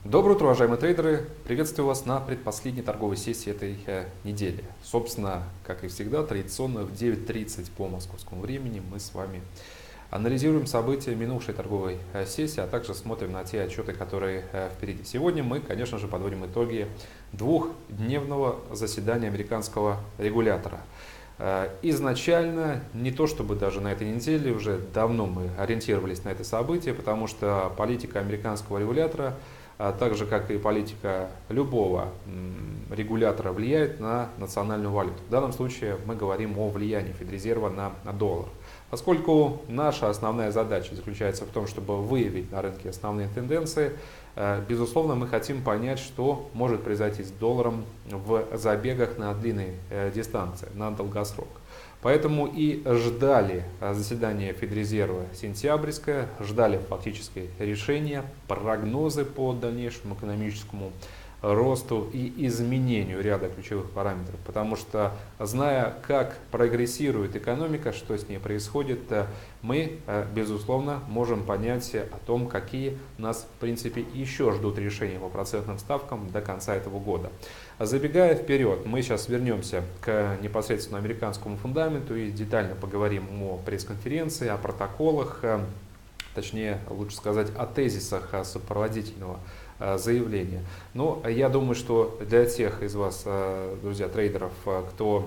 Доброе утро, уважаемые трейдеры! Приветствую вас на предпоследней торговой сессии этой недели. Собственно, как и всегда, традиционно в 9:30 по московскому времени мы с вами анализируем события минувшей торговой сессии, а также смотрим на те отчеты, которые впереди. Сегодня мы, конечно же, подводим итоги двухдневного заседания американского регулятора. Изначально, не то чтобы даже на этой неделе, уже давно мы ориентировались на это событие, потому что политика американского регулятора, так же как и политика любого регулятора, влияет на национальную валюту. В данном случае мы говорим о влиянии Федрезерва на доллар. Поскольку наша основная задача заключается в том, чтобы выявить на рынке основные тенденции, безусловно, мы хотим понять, что может произойти с долларом в забегах на длинные дистанции, на долгосрок. Поэтому и ждали заседания Федрезерва сентябрьское, ждали фактически решения, прогнозы по дальнейшему экономическому росту и изменению ряда ключевых параметров. Потому что, зная, как прогрессирует экономика, что с ней происходит, мы, безусловно, можем понять о том, какие нас, в принципе, еще ждут решения по процентным ставкам до конца этого года. Забегая вперед, мы сейчас вернемся к непосредственно американскому фундаменту и детально поговорим о пресс-конференции, о протоколах, точнее, лучше сказать, о тезисах сопроводительного заявления. Но я думаю, что для тех из вас, друзья, трейдеров, кто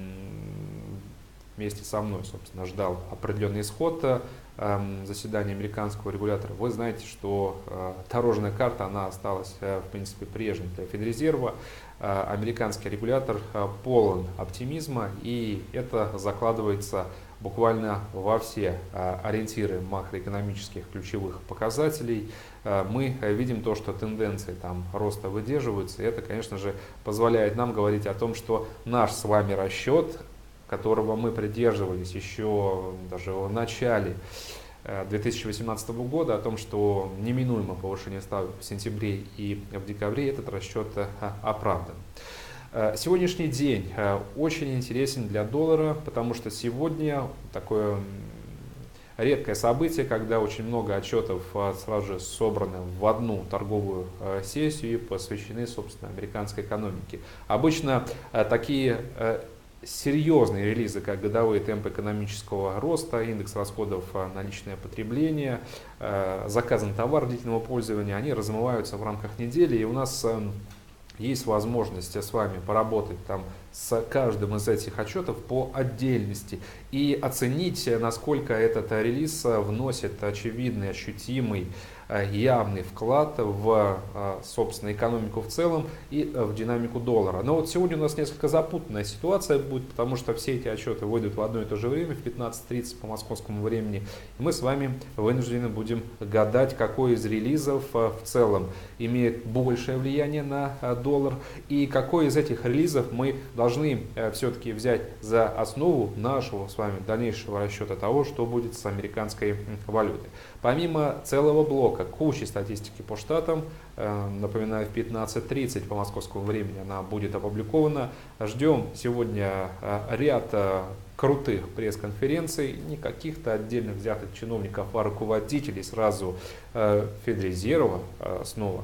вместе со мной, собственно, ждал определенный исход заседания американского регулятора, вы знаете, что дорожная карта, она осталась, в принципе, прежней для Федрезерва. Американский регулятор полон оптимизма, и это закладывается буквально во все ориентиры макроэкономических ключевых показателей. Мы видим то, что тенденции там роста выдерживаются, и это, конечно же, позволяет нам говорить о том, что наш с вами расчет, которого мы придерживались еще даже в начале 2018 года, о том, что неминуемо повышение ставок в сентябре и в декабре, этот расчет оправдан. Сегодняшний день очень интересен для доллара, потому что сегодня такое редкое событие, когда очень много отчетов сразу же собраны в одну торговую сессию и посвящены, собственно, американской экономике. Обычно такие серьезные релизы, как годовые темпы экономического роста, индекс расходов на личное потребление, заказанный товар длительного пользования, они размываются в рамках недели, и у нас есть возможность с вами поработать там с каждым из этих отчетов по отдельности и оценить, насколько этот релиз вносит очевидный, ощутимый, явный вклад в, собственно, экономику в целом и в динамику доллара. Но вот сегодня у нас несколько запутанная ситуация будет, потому что все эти отчеты выйдут в одно и то же время, в 15:30 по московскому времени. И мы с вами вынуждены будем гадать, какой из релизов в целом имеет большее влияние на доллар и какой из этих релизов мы должны все-таки взять за основу нашего с вами дальнейшего расчета того, что будет с американской валютой. Помимо целого блока кучи статистики по штатам, напоминаю, в 15:30 по московскому времени она будет опубликована. Ждем сегодня ряд крутых пресс-конференций, не каких-то отдельных взятых чиновников, а руководителей сразу Федрезерва, снова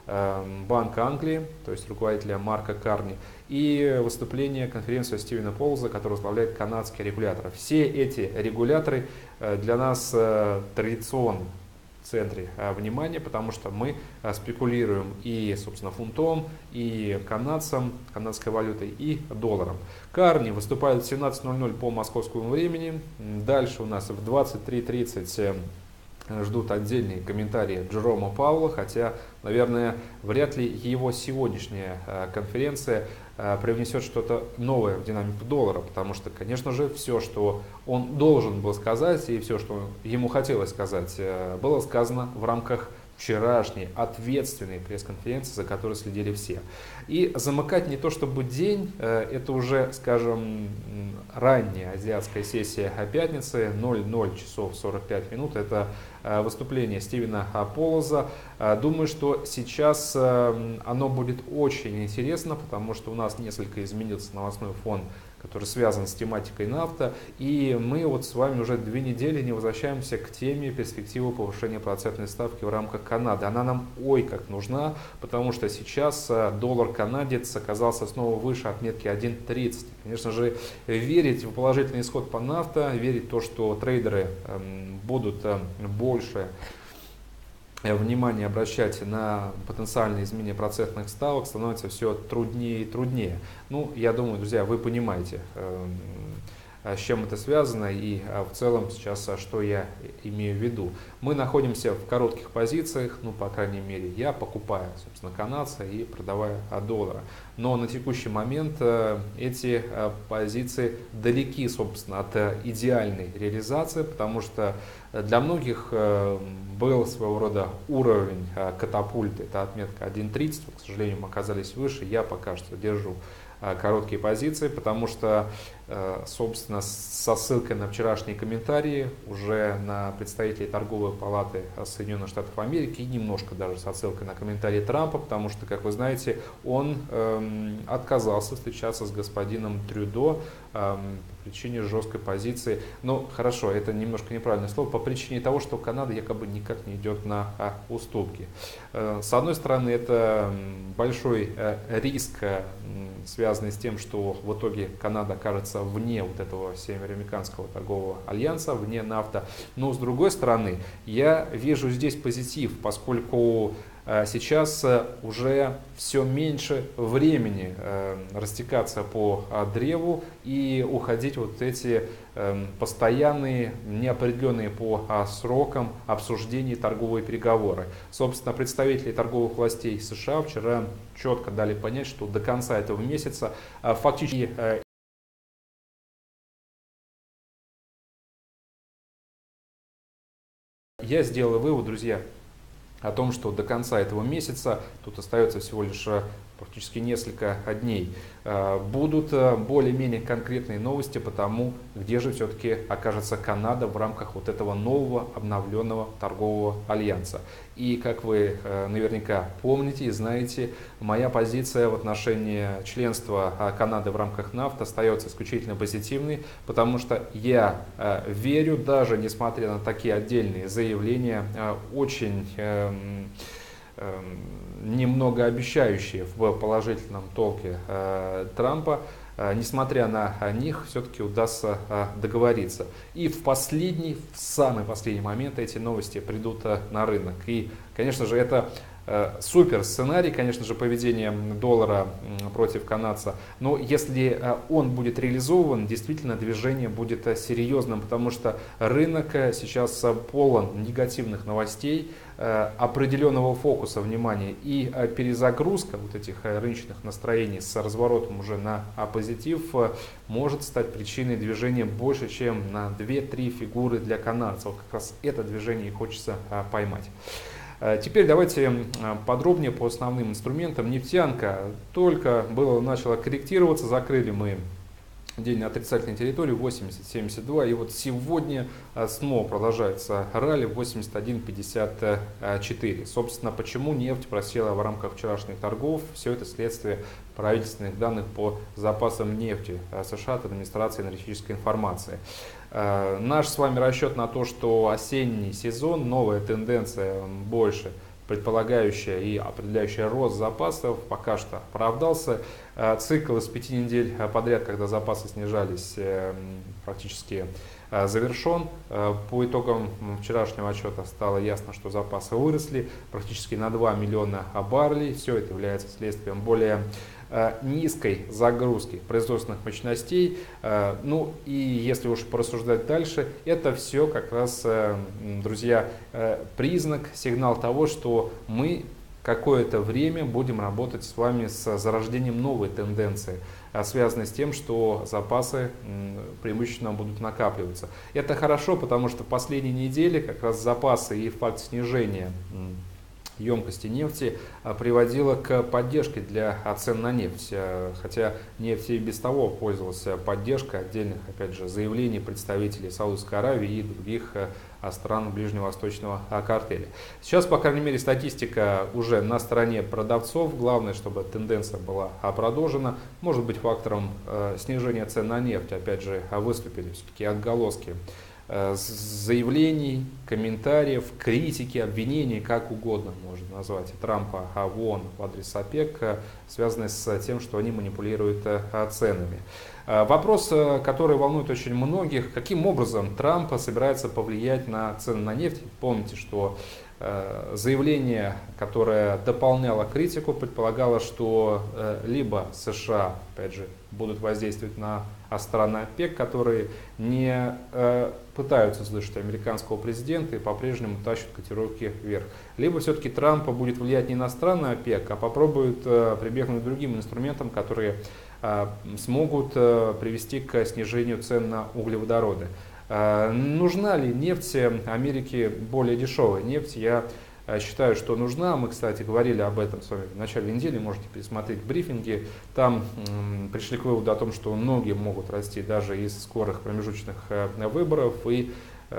Банка Англии, то есть руководителя Марка Карни, и выступление конференции Стивена Полза, который возглавляет канадский регулятор. Все эти регуляторы для нас традиционно в центре внимания, потому что мы спекулируем и, собственно, фунтом, и канадцем, канадской валютой, и долларом. Карни выступает в 17:00 по московскому времени. Дальше у нас в 23:30 ждут отдельные комментарии Джерома Пауэлла, хотя, наверное, вряд ли его сегодняшняя конференция привнесет что-то новое в динамику доллара, потому что, конечно же, все, что он должен был сказать и все, что ему хотелось сказать, было сказано в рамках вчерашней ответственной пресс-конференции, за которой следили все. И замыкать не то чтобы день, это уже, скажем, ранняя азиатская сессия пятницы, 00 часов 45 минут, это выступление Стивена Полза. Думаю, что сейчас оно будет очень интересно, потому что у нас несколько изменился новостной фон который связан с тематикой нафта. И мы вот с вами уже 2 недели не возвращаемся к теме перспективы повышения процентной ставки в рамках Канады. Она нам ой как нужна, потому что сейчас доллар канадец оказался снова выше отметки 1.30. Конечно же, верить в положительный исход по нафта, верить в то, что трейдеры будут больше внимание обращать на потенциальные изменения процентных ставок, становится все труднее и труднее. Ну, я думаю, друзья, вы понимаете, с чем это связано и в целом сейчас, что я имею в виду. Мы находимся в коротких позициях, ну, по крайней мере, я покупаю, собственно, канадца и продаваю доллара. Но на текущий момент эти позиции далеки, собственно, от идеальной реализации, потому что для многих был своего рода уровень катапульты, это отметка 1.30, к сожалению, мы оказались выше, я пока что держу короткие позиции, потому что, собственно, со ссылкой на вчерашние комментарии уже на представителей торговой палаты Соединенных Штатов Америки и немножко даже со ссылкой на комментарии Трампа, потому что, как вы знаете, он отказался встречаться с господином Трюдо по причине жесткой позиции. Ну, хорошо, это немножко неправильное слово, по причине того, что Канада якобы никак не идет на уступки. С одной стороны, это большой риск, связанный с тем, что в итоге Канада окажется вне вот этого североамериканского торгового альянса, вне нафта. Но с другой стороны, я вижу здесь позитив, поскольку сейчас уже все меньше времени растекаться по древу и уходить вот эти постоянные, неопределенные по срокам обсуждений торговые переговоры. Собственно, представители торговых властей США вчера четко дали понять, что до конца этого месяца фактически я сделал вывод, друзья, о том, что до конца этого месяца, тут остается всего лишь практически несколько дней, будут более-менее конкретные новости по тому, где же все-таки окажется Канада в рамках вот этого нового обновленного торгового альянса. И как вы наверняка помните и знаете, моя позиция в отношении членства Канады в рамках нафта остается исключительно позитивной, потому что я верю, даже несмотря на такие отдельные заявления, очень немного обещающие в положительном толке Трампа, несмотря на них, все-таки удастся договориться. И в самый последний момент эти новости придут на рынок. И, конечно же, это супер сценарий, конечно же, поведение доллара против канадца, но если он будет реализован, действительно движение будет серьезным, потому что рынок сейчас полон негативных новостей, определенного фокуса внимания и перезагрузка вот этих рыночных настроений с разворотом уже на позитив может стать причиной движения больше, чем на 2-3 фигуры для канадцев. Вот как раз это движение и хочется поймать. Теперь давайте подробнее по основным инструментам. Нефтянка только начала корректироваться, закрыли мы день на отрицательной территории 80.72, и вот сегодня снова продолжается ралли 81.54. Собственно, почему нефть просела в рамках вчерашних торгов? Все это следствие правительственных данных по запасам нефти США от администрации энергетической информации. Наш с вами расчет на то, что осенний сезон, новая тенденция больше предполагающая и определяющая рост запасов, пока что оправдался. Цикл из 5 недель подряд, когда запасы снижались, практически завершен. По итогам вчерашнего отчета стало ясно, что запасы выросли практически на 2 миллиона баррелей. Все это является следствием более низкой загрузки производственных мощностей. Ну и если уж порассуждать дальше, это все как раз, друзья, признак, сигнал того, что мы какое-то время будем работать с вами с зарождением новой тенденции, связанной с тем, что запасы преимущественно будут накапливаться. Это хорошо, потому что в последние недели как раз запасы и факт снижения емкости нефти приводило к поддержке для цен на нефть. Хотя нефть и без того пользовался поддержкой отдельных, опять же, заявлений представителей Саудовской Аравии и других стран ближневосточного картеля. Сейчас, по крайней мере, статистика уже на стороне продавцов. Главное, чтобы тенденция была продолжена. Может быть, фактором снижения цен на нефть, опять же, выступили все-таки отголоски заявлений, комментариев, критики, обвинений, как угодно можно назвать, Трампа в ООН в адрес ОПЕК, связанные с тем, что они манипулируют ценами. Вопрос, который волнует очень многих: каким образом Трамп собирается повлиять на цены на нефть? Помните, что заявление, которое дополняло критику, предполагало, что либо США, опять же, будут воздействовать на страны ОПЕК, которые не пытаются слышать американского президента и по-прежнему тащат котировки вверх, либо все-таки Трамп будет влиять не на страны ОПЕК, а попробует прибегнуть к другим инструментам, которые смогут привести к снижению цен на углеводороды. Нужна ли нефть Америке более дешевая? Нефть, я считаю, что нужна. Мы, кстати, говорили об этом с вами в начале недели, можете пересмотреть брифинги. Там пришли к выводу о том, что ноги могут расти даже из скорых промежуточных выборов, и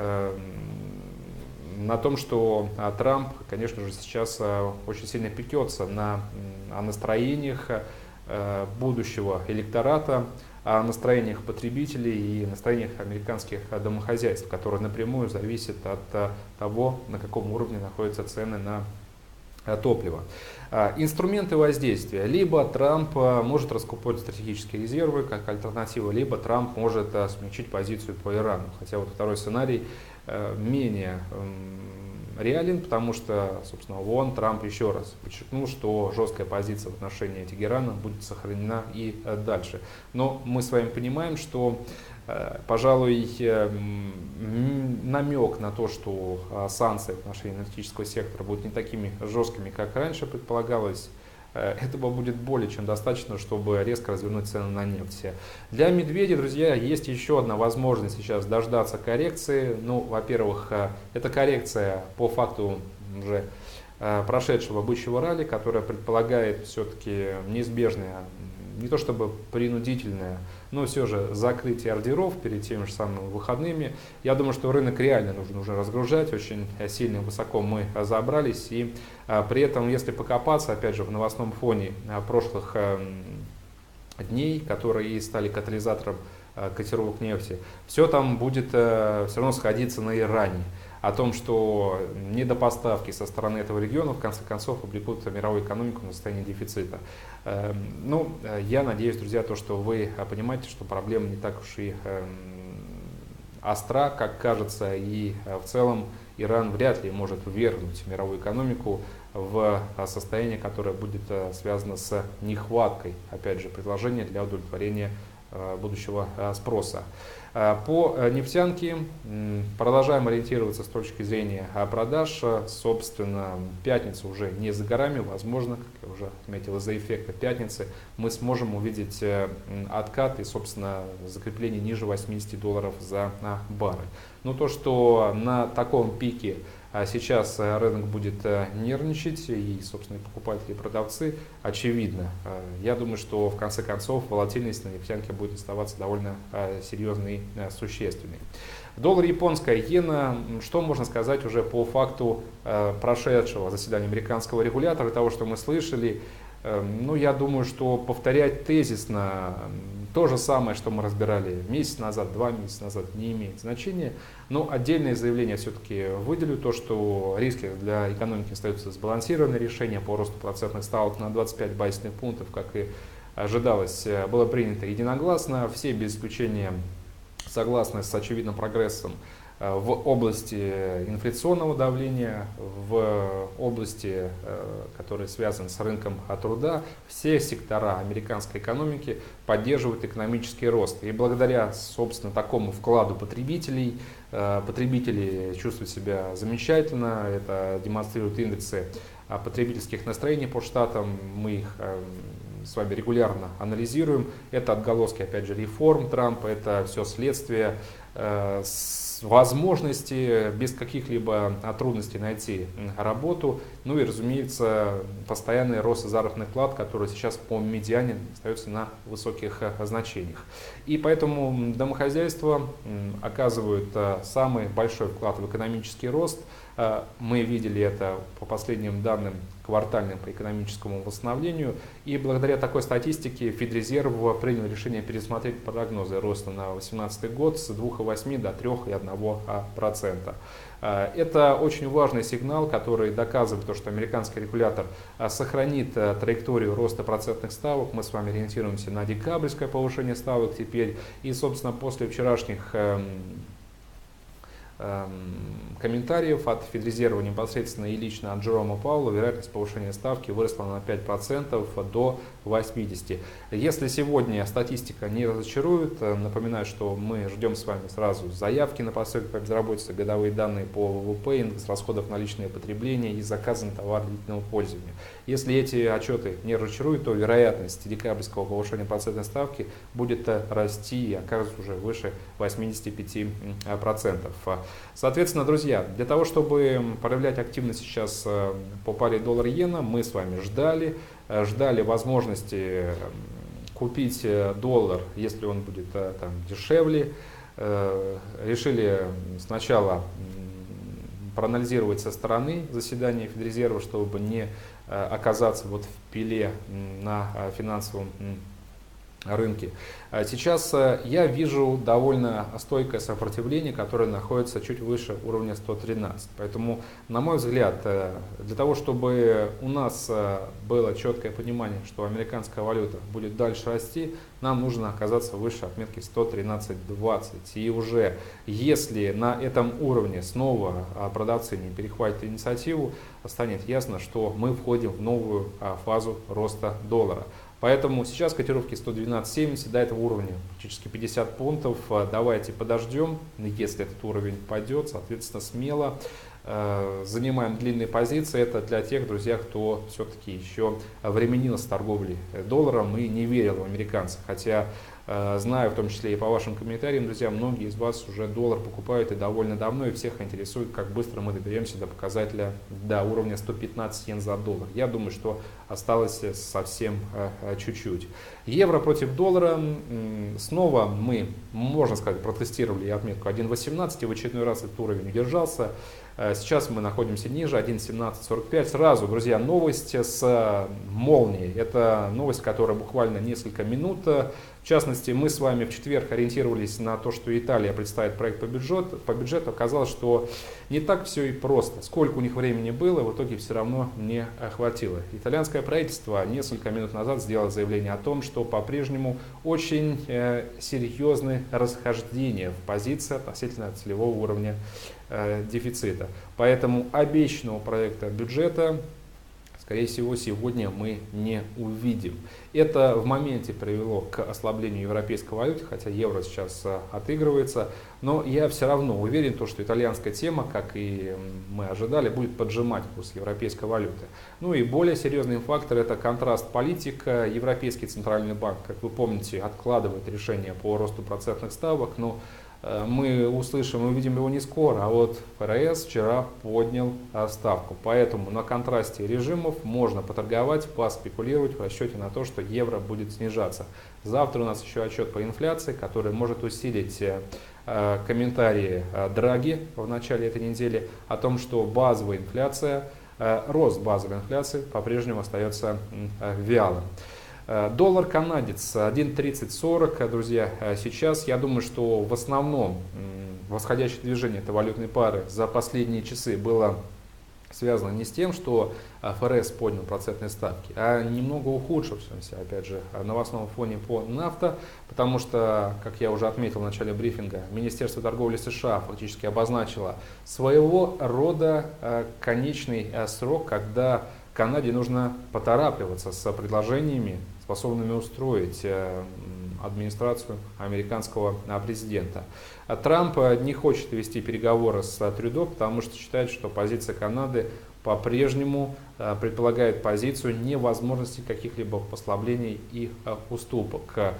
на том, что Трамп, конечно же, сейчас очень сильно пекется на настроениях будущего электората, о настроениях потребителей и настроениях американских домохозяйств, которые напрямую зависят от того, на каком уровне находятся цены на топливо. Инструменты воздействия. Либо Трамп может раскупать стратегические резервы как альтернатива, либо Трамп может смягчить позицию по Ирану. Хотя вот второй сценарий менее реален, потому что, собственно, в ООН Трамп еще раз подчеркнул, что жесткая позиция в отношении Тегерана будет сохранена и дальше. Но мы с вами понимаем, что, пожалуй, намек на то, что санкции в отношении энергетического сектора будут не такими жесткими, как раньше предполагалось, этого будет более чем достаточно, чтобы резко развернуть цены на нефть. Для Медведя, друзья, есть еще одна возможность сейчас дождаться коррекции. Ну, во-первых, это коррекция по факту уже прошедшего бычьего ралли, которая предполагает все-таки неизбежное, не то чтобы принудительное, но все же закрытие ордеров перед теми же самыми выходными. Я думаю, что рынок реально нужно уже разгружать, очень сильно и высоко мы забрались, и при этом, если покопаться, опять же, в новостном фоне прошлых дней, которые и стали катализатором котировок нефти, все там будет все равно сходиться на Иране. О том, что недопоставки со стороны этого региона в конце концов обрекут мировую экономику на состояние дефицита. Ну, я надеюсь, друзья, то, что вы понимаете, что проблема не так уж и остра, как кажется, и в целом Иран вряд ли может ввергнуть мировую экономику в состояние, которое будет связано с нехваткой, опять же, предложения для удовлетворения будущего спроса. По нефтянке продолжаем ориентироваться с точки зрения продаж. Собственно, пятница уже не за горами. Возможно, как я уже отметил, из-за эффекта пятницы мы сможем увидеть откат и, собственно, закрепление ниже $80 за баррель. Но то, что на таком пике сейчас рынок будет нервничать, и, собственно, и покупатели, и продавцы, очевидно. Я думаю, что в конце концов волатильность на нефтянке будет оставаться довольно серьезной и существенной. Доллар, японская иена. Что можно сказать уже по факту прошедшего заседания американского регулятора, того, что мы слышали? Ну, я думаю, что повторять тезисно то же самое, что мы разбирали месяц назад, 2 месяца назад, не имеет значения. Но отдельное заявление все-таки выделю, то, что риски для экономики остаются сбалансированные. Решение по росту процентных ставок на 25 базисных пунктов, как и ожидалось, было принято единогласно. Все без исключения согласны с очевидным прогрессом в области инфляционного давления, в области, которая связана с рынком труда. Все сектора американской экономики поддерживают экономический рост. И благодаря, собственно, такому вкладу потребителей, потребители чувствуют себя замечательно. Это демонстрируют индексы потребительских настроений по штатам. Мы их с вами регулярно анализируем. Это отголоски, опять же, реформ Трампа, это все следствие возможности без каких-либо трудностей найти работу. Ну и, разумеется, постоянный рост заработных плат, который сейчас по медиане остается на высоких значениях. И поэтому домохозяйства оказывают самый большой вклад в экономический рост. Мы видели это по последним данным квартальным по экономическому восстановлению. И благодаря такой статистике Федрезерв принял решение пересмотреть прогнозы роста на 2018 год с 2,8 до 3,1%. Это очень важный сигнал, который доказывает то, что американский регулятор сохранит траекторию роста процентных ставок. Мы с вами ориентируемся на декабрьское повышение ставок теперь. И, собственно, после вчерашних комментариев от Федрезерва непосредственно и лично от Джерома Пауэлла вероятность повышения ставки выросла на 5% до 80%. Если сегодня статистика не разочарует, напоминаю, что мы ждем с вами сразу заявки на посылки по безработице, годовые данные по ВВП, индекс расходов на личное потребление и заказы на товар длительного пользования. Если эти отчеты не разочаруют, то вероятность декабрьского повышения процентной ставки будет расти и окажется уже выше 85%. Соответственно, друзья, для того, чтобы проявлять активность сейчас по паре доллар-иена, мы с вами ждали возможности купить доллар, если он будет там дешевле. Решили сначала проанализировать со стороны заседания Федрезерва, чтобы не оказаться вот в пиле на финансовом рынке. Сейчас я вижу довольно стойкое сопротивление, которое находится чуть выше уровня 113. Поэтому, на мой взгляд, для того, чтобы у нас было четкое понимание, что американская валюта будет дальше расти, нам нужно оказаться выше отметки 113.20. И уже если на этом уровне снова продавцы не перехватят инициативу, станет ясно, что мы входим в новую фазу роста доллара. Поэтому сейчас котировки 112.70, до этого уровня практически 50 пунктов. Давайте подождем, если этот уровень пойдет, соответственно, смело занимаем длинные позиции. Это для тех, друзья, кто все-таки еще временился с торговлей долларом и не верил в американцев. Хотя знаю, в том числе и по вашим комментариям, друзья, многие из вас уже доллар покупают и довольно давно, и всех интересует, как быстро мы доберемся до показателя, до уровня 115 йен за доллар. Я думаю, что осталось совсем чуть-чуть. Евро против доллара. Снова мы, можно сказать, протестировали отметку 1.18, и в очередной раз этот уровень удержался. Сейчас мы находимся ниже, 1.1745. Сразу, друзья, новость с молнией. Это новость, которая буквально несколько минут. В частности, мы с вами в четверг ориентировались на то, что Италия представит проект по бюджету. Оказалось, что не так все и просто. Сколько у них времени было, в итоге все равно не хватило. Итальянское правительство несколько минут назад сделало заявление о том, что по-прежнему очень серьезные расхождения в позиции относительно целевого уровня дефицита. Поэтому обещанного проекта бюджета, скорее всего, сегодня мы не увидим. Это в моменте привело к ослаблению европейской валюты, хотя евро сейчас отыгрывается. Но я все равно уверен, что итальянская тема, как и мы ожидали, будет поджимать курс европейской валюты. Ну и более серьезный фактор — это контраст политик. Европейский центральный банк, как вы помните, откладывает решение по росту процентных ставок, но мы услышим и увидим его не скоро, а вот ФРС вчера поднял ставку. Поэтому на контрасте режимов можно поторговать, поспекулировать в расчете на то, что евро будет снижаться. Завтра у нас еще отчет по инфляции, который может усилить комментарии Драги в начале этой недели о том, что базовая инфляция, рост базовой инфляции по-прежнему остается вялым. Доллар канадец 1.3040, друзья, сейчас я думаю, что в основном восходящее движение этой валютной пары за последние часы было связано не с тем, что ФРС поднял процентные ставки, а немного ухудшившимся, опять же, новостном фоне по нафта, потому что, как я уже отметил в начале брифинга, Министерство торговли США фактически обозначило своего рода конечный срок, когда Канаде нужно поторапливаться с предложениями, способными устроить администрацию американского президента. Трамп не хочет вести переговоры с Трюдо, потому что считает, что позиция Канады по-прежнему предполагает позицию невозможности каких-либо послаблений и уступок.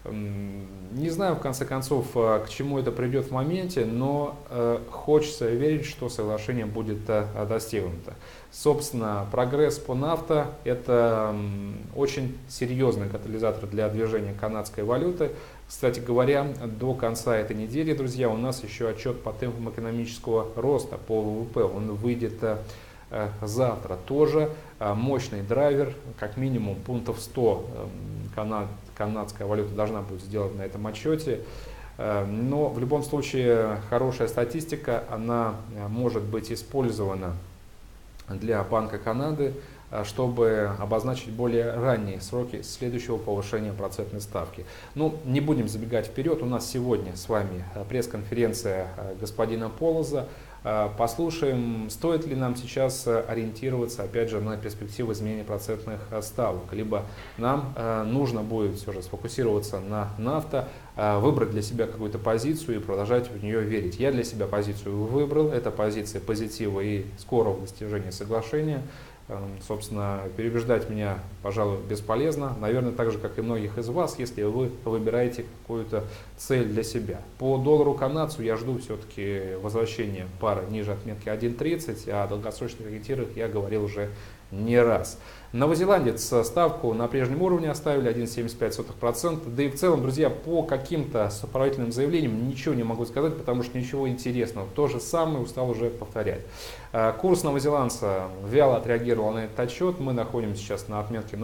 Не знаю, в конце концов, к чему это придет в моменте, но хочется верить, что соглашение будет достигнуто. Собственно, прогресс по нафта – это очень серьезный катализатор для движения канадской валюты. Кстати говоря, до конца этой недели, друзья, у нас еще отчет по темпам экономического роста по ВВП. Он выйдет завтра. Тоже мощный драйвер, как минимум пунктов 100 канадская валюта должна будет сделать на этом отчете. Но в любом случае хорошая статистика, она может быть использована для Банка Канады, чтобы обозначить более ранние сроки следующего повышения процентной ставки. Ну, не будем забегать вперед, у нас сегодня с вами пресс-конференция господина Полоза. Послушаем, стоит ли нам сейчас ориентироваться, опять же, на перспективу изменения процентных ставок, либо нам нужно будет все же сфокусироваться на нафта, выбрать для себя какую-то позицию и продолжать в нее верить. Я для себя позицию выбрал, это позиция позитива и скорого достижения соглашения. Собственно, переубеждать меня, пожалуй, бесполезно. Наверное, так же, как и многих из вас, если вы выбираете какую-то цель для себя. По доллару канадцу я жду все-таки возвращения пары ниже отметки 1.30, а о долгосрочных ориентирах я говорил уже не раз. Новозеландец ставку на прежнем уровне оставили 1,75%. Да и в целом, друзья, по каким-то сопроводительным заявлениям ничего не могу сказать, потому что ничего интересного. То же самое устал уже повторять. Курс новозеландца вяло отреагировал на этот отчет. Мы находимся сейчас на отметке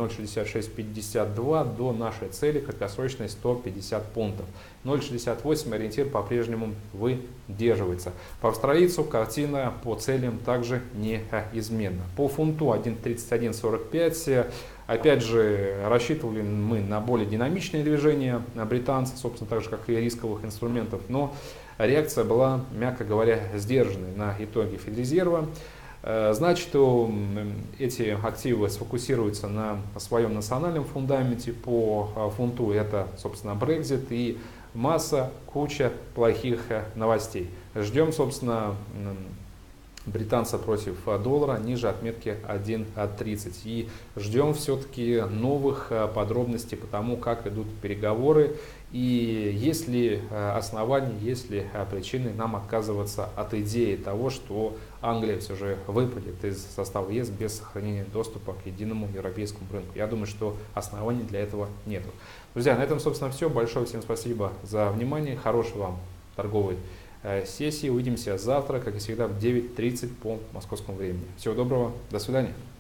0,6652 до нашей цели краткосрочной 150 пунктов. 0,68 ориентир по-прежнему выдерживается. По австралийцу картина по целям также неизменна. По фунту 1,3145. Опять же, рассчитывали мы на более динамичные движения британцев, собственно, так же, как и рисковых инструментов, но реакция была, мягко говоря, сдержанной на итоге Федрезерва. Значит, эти активы сфокусируются на своем национальном фундаменте. По фунту это, собственно, Brexit и куча плохих новостей. Ждем, собственно, британца против доллара ниже отметки 1.30. И ждем все-таки новых подробностей по тому, как идут переговоры и есть ли основания, есть ли причины нам отказываться от идеи того, что Англия все же выпадет из состава ЕС без сохранения доступа к единому европейскому рынку. Я думаю, что оснований для этого нет. Друзья, на этом, собственно, все. Большое всем спасибо за внимание. Хорошей вам торговой сессии. Увидимся завтра, как и всегда, в 9:30 по московскому времени. Всего доброго, до свидания.